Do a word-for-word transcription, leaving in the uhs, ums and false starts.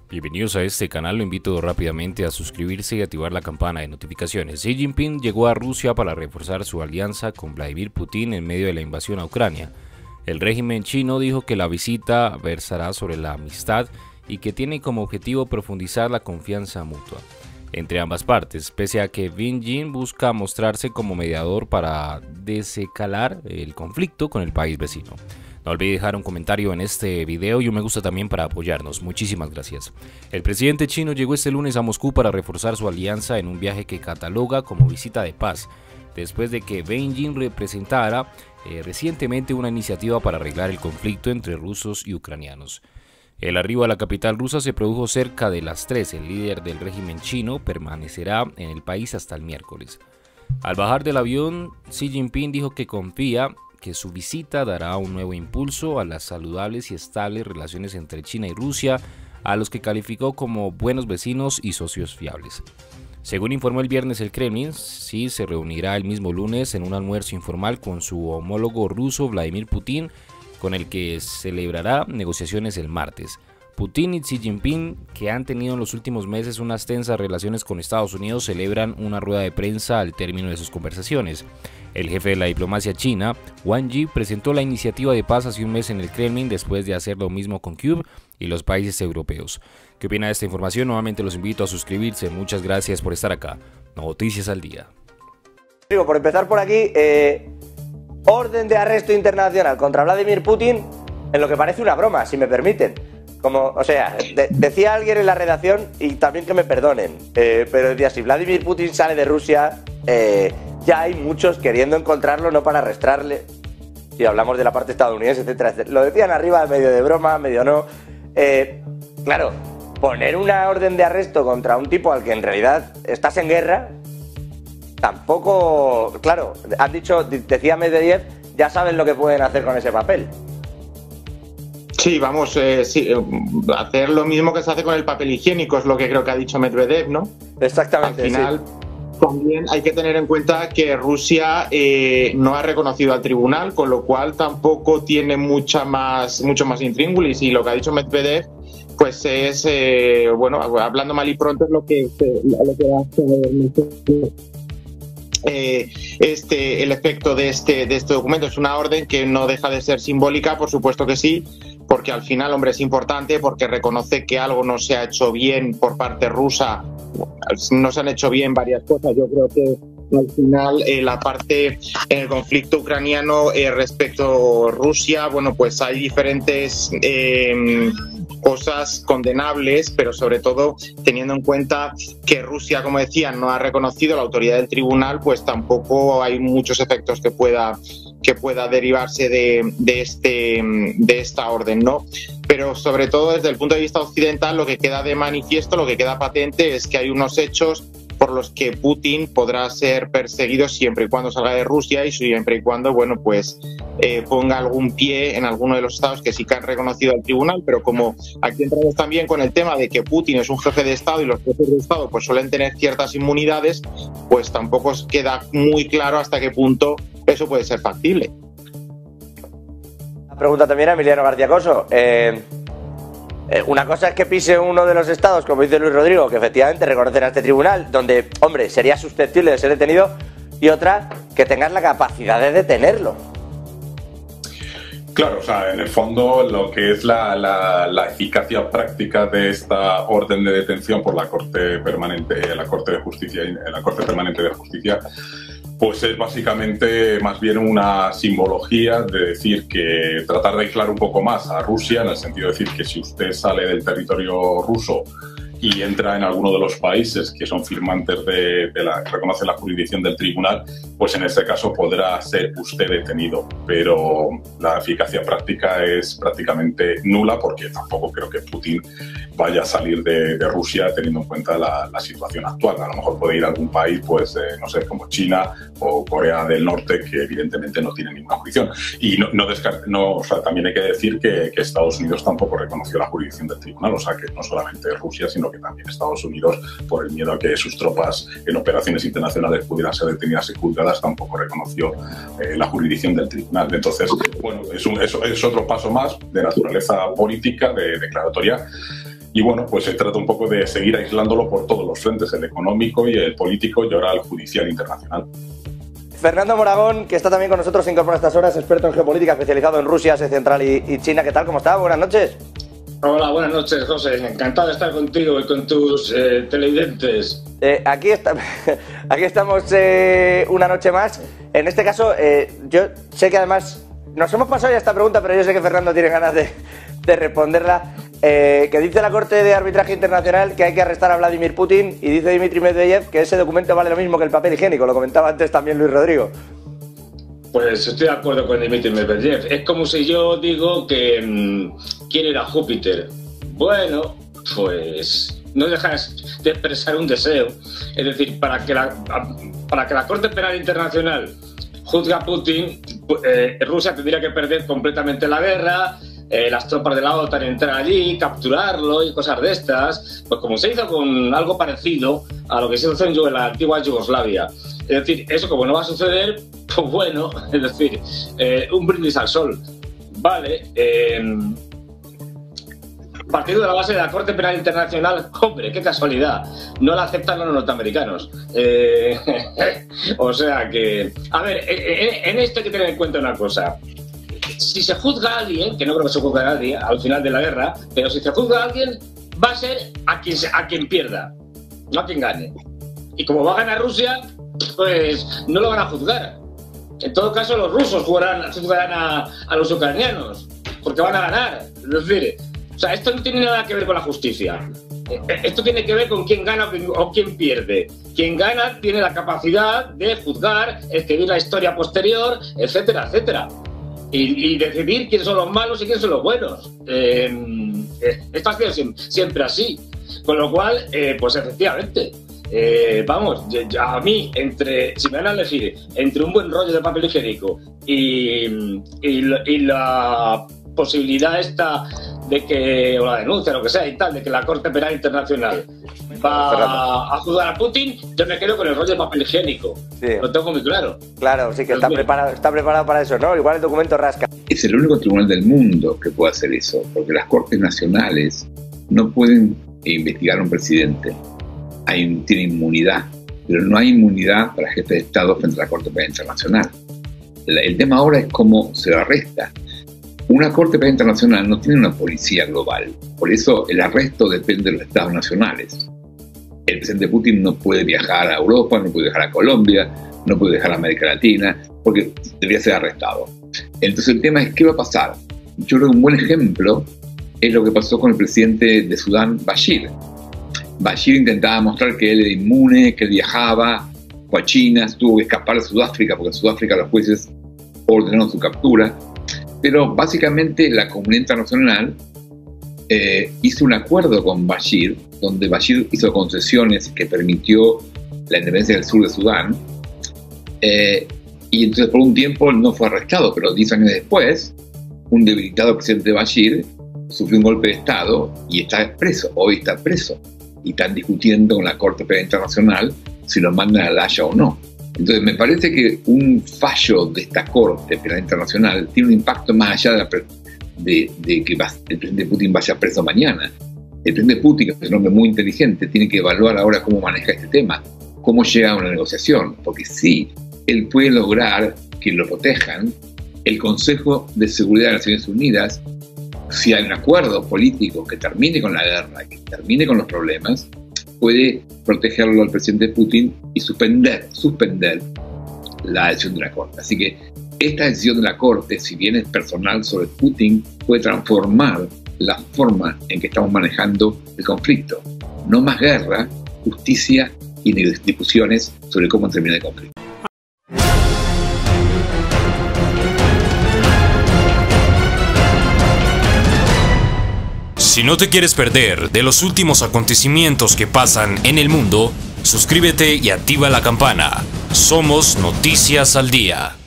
Bienvenidos a este canal, lo invito rápidamente a suscribirse y activar la campana de notificaciones. Xi Jinping llegó a Rusia para reforzar su alianza con Vladimir Putin en medio de la invasión a Ucrania. El régimen chino dijo que la visita versará sobre la amistad y que tiene como objetivo profundizar la confianza mutua entre ambas partes, pese a que Beijing busca mostrarse como mediador para desescalar el conflicto con el país vecino. No olvide dejar un comentario en este video y un me gusta también para apoyarnos. Muchísimas gracias. El presidente chino llegó este lunes a Moscú para reforzar su alianza en un viaje que cataloga como visita de paz, después de que Beijing representara eh, recientemente una iniciativa para arreglar el conflicto entre rusos y ucranianos. El arribo a la capital rusa se produjo cerca de las tres. El líder del régimen chino permanecerá en el país hasta el miércoles. Al bajar del avión, Xi Jinping dijo que confía que su visita dará un nuevo impulso a las saludables y estables relaciones entre China y Rusia, a los que calificó como buenos vecinos y socios fiables. Según informó el viernes el Kremlin, Xi se reunirá el mismo lunes en un almuerzo informal con su homólogo ruso Vladimir Putin, con el que celebrará negociaciones el martes. Putin y Xi Jinping, que han tenido en los últimos meses unas tensas relaciones con Estados Unidos, celebran una rueda de prensa al término de sus conversaciones. El jefe de la diplomacia china, Wang Yi, presentó la iniciativa de paz hace un mes en el Kremlin después de hacer lo mismo con Kyiv y los países europeos. ¿Qué opina de esta información? Nuevamente los invito a suscribirse. Muchas gracias por estar acá. Noticias al día. Digo, por empezar por aquí, eh, orden de arresto internacional contra Vladimir Putin, en lo que parece una broma, si me permiten. Como, o sea, de, decía alguien en la redacción, y también que me perdonen, eh, pero decía, si Vladimir Putin sale de Rusia, eh, ya hay muchos queriendo encontrarlo, no para arrestarle. Si hablamos de la parte estadounidense, etcétera, etcétera. Lo decían arriba, medio de broma, medio no. Eh, claro, poner una orden de arresto contra un tipo al que en realidad estás en guerra, tampoco... Claro, han dicho, decía Medvedev, ya saben lo que pueden hacer con ese papel. Sí, vamos, eh, sí, hacer lo mismo que se hace con el papel higiénico, es lo que creo que ha dicho Medvedev, ¿no? Exactamente. Al final, sí. También hay que tener en cuenta que Rusia eh, no ha reconocido al tribunal, con lo cual tampoco tiene mucha más, mucho más intríngulis, y lo que ha dicho Medvedev, pues es, eh, bueno, hablando mal y pronto, es lo que, lo que va a hacer. Eh, este, el efecto de este, de este documento es una orden que no deja de ser simbólica, por supuesto que sí, porque al final, hombre, es importante porque reconoce que algo no se ha hecho bien por parte rusa, no se han hecho bien varias cosas. Yo creo que al final eh, la parte en el conflicto ucraniano eh, respecto a Rusia, bueno, pues hay diferentes eh, cosas condenables, pero sobre todo teniendo en cuenta que Rusia, como decía, no ha reconocido la autoridad del tribunal, pues tampoco hay muchos efectos que pueda que pueda derivarse de, de, este, de esta orden, ¿no? Pero sobre todo desde el punto de vista occidental, lo que queda de manifiesto, lo que queda patente es que hay unos hechos por los que Putin podrá ser perseguido siempre y cuando salga de Rusia y siempre y cuando, bueno, pues eh, ponga algún pie en alguno de los estados que sí que han reconocido al tribunal, pero como aquí entramos también con el tema de que Putin es un jefe de estado y los jefes de estado pues suelen tener ciertas inmunidades, pues tampoco queda muy claro hasta qué punto eso puede ser factible. La pregunta también a Emiliano García Coso. Eh... Una cosa es que pise uno de los estados, como dice Luis Rodrigo, que efectivamente reconocen a este tribunal, donde, hombre, sería susceptible de ser detenido, y otra, que tengas la capacidad de detenerlo. Claro, o sea, en el fondo lo que es la, la, la eficacia práctica de esta orden de detención por la Corte Permanente, la Corte de Justicia, la Corte Permanente de Justicia, pues es básicamente más bien una simbología de decir que tratar de aislar un poco más a Rusia, en el sentido de decir que si usted sale del territorio ruso y entra en alguno de los países que son firmantes de, de la, reconocen la jurisdicción del tribunal, pues en este caso podrá ser usted detenido, pero la eficacia práctica es prácticamente nula, porque tampoco creo que Putin vaya a salir de, de Rusia teniendo en cuenta la, la situación actual. A lo mejor puede ir a algún país, pues eh, no sé, como China o Corea del Norte, que evidentemente no tienen ninguna jurisdicción. Y no, no, no o sea, también hay que decir que, que Estados Unidos tampoco reconoció la jurisdicción del tribunal, o sea que no solamente Rusia, sino que también Estados Unidos, por el miedo a que sus tropas en operaciones internacionales pudieran ser detenidas y juzgadas, tampoco reconoció eh, la jurisdicción del tribunal. Entonces, bueno, es, un, es, es otro paso más de naturaleza política, de declaratoria, Y bueno, pues se trata un poco de seguir aislándolo por todos los frentes, el económico y el político y ahora el judicial internacional. Fernando Moragón, que está también con nosotros, se incorpora a estas horas, experto en geopolítica, especializado en Rusia, Asia Central y, y China. ¿Qué tal? ¿Cómo está? Buenas noches. Hola, buenas noches, José. Encantado de estar contigo y con tus eh, televidentes. Eh, aquí, está, aquí estamos eh, una noche más. En este caso, eh, yo sé que además nos hemos pasado ya esta pregunta, pero yo sé que Fernando tiene ganas de, de responderla. Eh, que dice la Corte de Arbitraje Internacional que hay que arrestar a Vladimir Putin y dice Dmitry Medvedev que ese documento vale lo mismo que el papel higiénico. Lo comentaba antes también Luis Rodrigo. Pues estoy de acuerdo con Dmitry Medvedev. Es como si yo digo que mmm, quiero ir a Júpiter. Bueno, pues no dejas de expresar un deseo. Es decir, para que la, para que la Corte Penal Internacional juzgue a Putin, eh, Rusia tendría que perder completamente la guerra, eh, las tropas de la OTAN entrar allí, capturarlo y cosas de estas, pues como se hizo con algo parecido a lo que se hizo en la antigua Yugoslavia. Es decir, eso como no va a suceder, pues bueno, es decir, eh, un brindis al sol. Vale, eh, partiendo de la base de la Corte Penal Internacional, hombre, qué casualidad, no la aceptan los norteamericanos. Eh, o sea que, a ver, en, en esto hay que tener en cuenta una cosa. Si se juzga a alguien, que no creo que se juzgue a nadie al final de la guerra, pero si se juzga a alguien, va a ser a quien, a quien pierda, no a quien gane. Y como va a ganar Rusia, pues no lo van a juzgar. En todo caso, los rusos jugarán, juzgarán a, a los ucranianos, porque van a ganar. Es decir, o sea, esto no tiene nada que ver con la justicia. Esto tiene que ver con quién gana o quién, o quién pierde. Quien gana tiene la capacidad de juzgar, escribir la historia posterior, etcétera, etcétera. Y, y decidir quiénes son los malos y quiénes son los buenos. Eh, esto ha sido siempre, siempre así. Con lo cual, eh, pues efectivamente, eh, vamos, a mí, entre, si me van a elegir entre un buen rollo de papel higiénico y, y, y la posibilidad esta de que, o la denuncia, lo que sea y tal, de que la Corte Penal Internacional va a juzgar a Putin, yo me quedo con el rollo de papel higiénico. Sí. Lo tengo muy claro. Claro, sí que está preparado, está preparado para eso, ¿no? Igual el documento rasca. Es el único tribunal del mundo que puede hacer eso, porque las Cortes Nacionales no pueden investigar a un presidente. Hay, tiene inmunidad, pero no hay inmunidad para jefes de Estado frente a la Corte Penal Internacional. La, el tema ahora es cómo se lo arresta. Una Corte Penal Internacional no tiene una policía global, por eso el arresto depende de los estados nacionales. El presidente Putin no puede viajar a Europa, no puede viajar a Colombia, no puede viajar a América Latina, porque debería ser arrestado. Entonces el tema es, ¿qué va a pasar? Yo creo que un buen ejemplo es lo que pasó con el presidente de Sudán, Bashir. Bashir intentaba mostrar que él era inmune, que él viajaba, fue a China, tuvo que escapar de Sudáfrica, porque en Sudáfrica los jueces ordenaron su captura. Pero básicamente la comunidad internacional eh, hizo un acuerdo con Bashir, donde Bashir hizo concesiones que permitió la independencia del sur de Sudán, eh, y entonces por un tiempo no fue arrestado, pero diez años después, un debilitado presidente Bashir sufrió un golpe de Estado y está preso, hoy está preso, y están discutiendo con la Corte Penal Internacional si lo mandan a La Haya o no. Entonces me parece que un fallo de esta Corte Penal Internacional tiene un impacto más allá de, la de, de que va, el presidente Putin vaya preso mañana. El presidente Putin, que es un hombre muy inteligente, tiene que evaluar ahora cómo maneja este tema, cómo llega a una negociación, porque sí, él puede lograr que lo protejan. El Consejo de Seguridad de Naciones Unidas, si hay un acuerdo político que termine con la guerra, que termine con los problemas, puede protegerlo al presidente Putin y suspender, suspender la decisión de la Corte. Así que esta decisión de la Corte, si bien es personal sobre Putin, puede transformar la forma en que estamos manejando el conflicto. No más guerra, justicia y discusiones sobre cómo terminar el conflicto. Si no te quieres perder de los últimos acontecimientos que pasan en el mundo, suscríbete y activa la campana. Somos Noticias al Día.